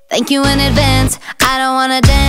Thank you in advance, I don't wanna dance.